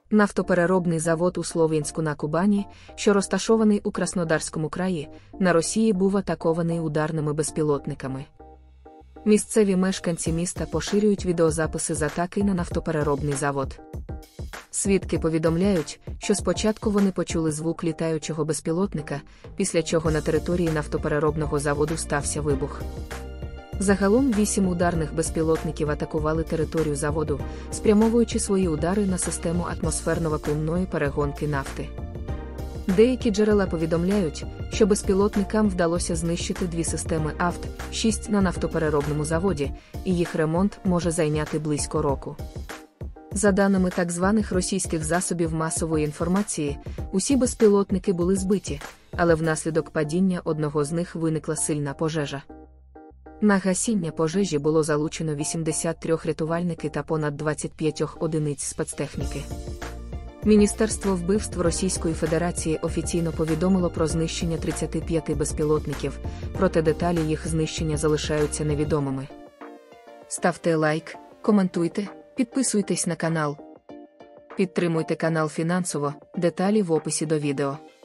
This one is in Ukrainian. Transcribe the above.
Нафтопереробний завод у Слов'янську на Кубані, що розташований у Краснодарському краї, на Росії був атакований ударними безпілотниками. Місцеві мешканці міста поширюють відеозаписи з атаки на нафтопереробний завод. Свідки повідомляють, що спочатку вони почули звук літаючого безпілотника, після чого на території нафтопереробного заводу стався вибух. Загалом 8 ударних безпілотників атакували територію заводу, спрямовуючи свої удари на систему атмосферно-вакуумної перегонки нафти. Деякі джерела повідомляють, що безпілотникам вдалося знищити 2 системи АВТ-6 на нафтопереробному заводі, і їх ремонт може зайняти близько року. За даними так званих російських засобів масової інформації, усі безпілотники були збиті, але внаслідок падіння одного з них виникла сильна пожежа. На гасіння пожежі було залучено 83 рятувальники та понад 25 одиниць спецтехніки. Міністерство вбивств Російської Федерації офіційно повідомило про знищення 35 безпілотників, проте деталі їх знищення залишаються невідомими. Ставте лайк, коментуйте, підписуйтесь на канал. Підтримуйте канал фінансово, деталі в описі до відео.